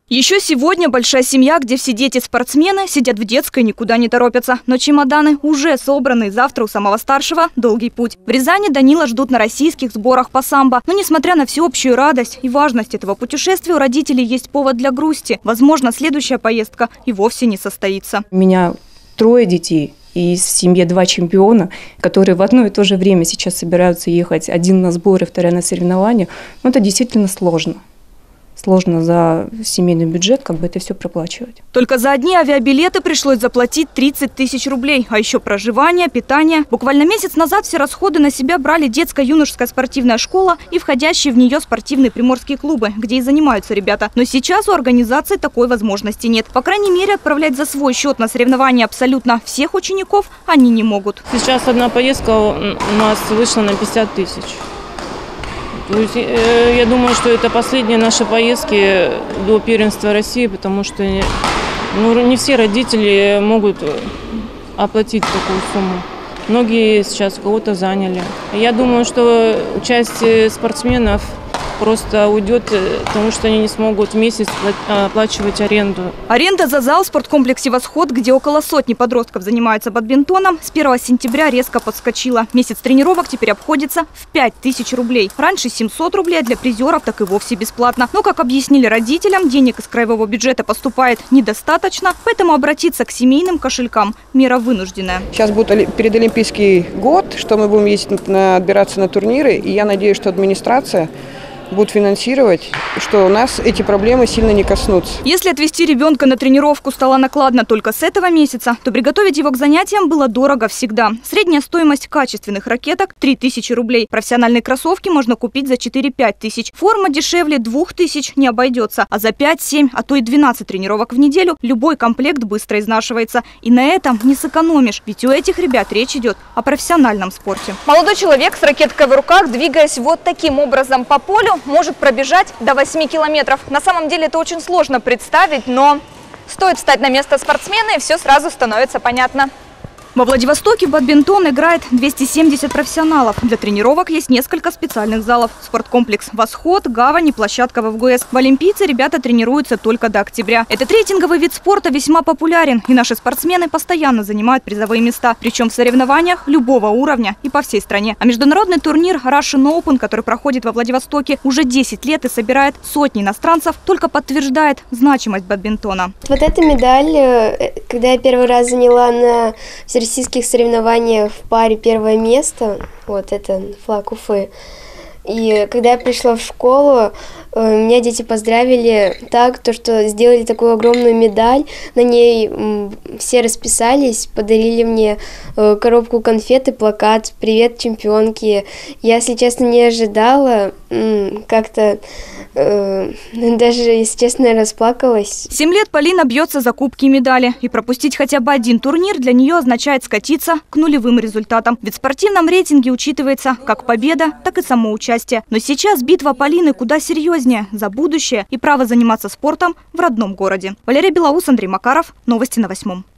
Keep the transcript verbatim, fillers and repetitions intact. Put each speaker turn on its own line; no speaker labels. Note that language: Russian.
Еще сегодня большая семья, где все дети-спортсмены сидят в детской, никуда не торопятся. Но чемоданы уже собраны, завтра у самого старшего долгий путь. В Рязани Данила ждут на российских сборах по самбо. Но несмотря на всеобщую радость и важность этого путешествия, у родителей есть повод для грусти. Возможно, следующая поездка и вовсе не состоится.
У меня трое детей. И в семье два чемпиона, которые в одно и то же время сейчас собираются ехать. Один на сборы, вторая на соревнования. Но это действительно сложно. Сложно за семейный бюджет как бы это все проплачивать.
Только за одни авиабилеты пришлось заплатить тридцать тысяч рублей. А еще проживание, питание. Буквально месяц назад все расходы на себя брали детско-юношеская спортивная школа и входящие в нее спортивные приморские клубы, где и занимаются ребята. Но сейчас у организации такой возможности нет. По крайней мере, отправлять за свой счет на соревнования абсолютно всех учеников они не могут.
Сейчас одна поездка у нас вышла на пятьдесят тысяч. Я думаю, что это последние наши поездки до первенства России, потому что ну, не все родители могут оплатить такую сумму. Многие сейчас кого-то заняли. Я думаю, что часть спортсменов просто уйдет, потому что они не смогут в месяц оплачивать аренду.
Аренда за зал в спорткомплексе «Восход», где около сотни подростков занимаются бадминтоном, с первого сентября резко подскочила. Месяц тренировок теперь обходится в пять тысяч рублей. Раньше семьсот рублей, а для призеров так и вовсе бесплатно. Но, как объяснили родителям, денег из краевого бюджета поступает недостаточно, поэтому обратиться к семейным кошелькам – мера вынужденная.
Сейчас будет предолимпийский год, что мы будем ездить, на, отбираться на турниры, и я надеюсь, что администрация будут финансировать, что у нас эти проблемы сильно не коснутся.
Если отвезти ребенка на тренировку стало накладно только с этого месяца, то приготовить его к занятиям было дорого всегда. Средняя стоимость качественных ракеток – три тысячи рублей. Профессиональные кроссовки можно купить за четыре-пять тысяч. Форма дешевле двух тысяч не обойдется. А за пять-семь, а то и двенадцать тренировок в неделю любой комплект быстро изнашивается. И на этом не сэкономишь, ведь у этих ребят речь идет о профессиональном спорте. Молодой человек с ракеткой в руках, двигаясь вот таким образом по полю, может пробежать до восьми километров. На самом деле это очень сложно представить, но стоит встать на место спортсмена, и все сразу становится понятно. Во Владивостоке бадминтон играет двести семьдесят профессионалов. Для тренировок есть несколько специальных залов. Спорткомплекс «Восход», гавань и площадка в ВГС. В Олимпийце ребята тренируются только до октября. Этот рейтинговый вид спорта весьма популярен, и наши спортсмены постоянно занимают призовые места. Причем в соревнованиях любого уровня и по всей стране. А международный турнир Russian Open, который проходит во Владивостоке уже десять лет и собирает сотни иностранцев, только подтверждает значимость бадминтона.
Вот эта медаль, когда я первый раз заняла на всероссийских соревнованиях в паре первое место, вот это флаг Уфы. И когда я пришла в школу, меня дети поздравили так, то, что сделали такую огромную медаль, на ней все расписались, подарили мне коробку конфет и плакат «Привет, чемпионки». Я, если честно, не ожидала, как-то даже, если честно, расплакалась.
Семь лет Полина бьется за кубки и медали. И пропустить хотя бы один турнир для нее означает скатиться к нулевым результатам. Ведь в спортивном рейтинге учитывается как победа, так и самоучастие. Но сейчас битва Полины куда серьезнее за будущее и право заниматься спортом в родном городе. Валерия Белоус, Андрей Макаров. Новости на восьмом.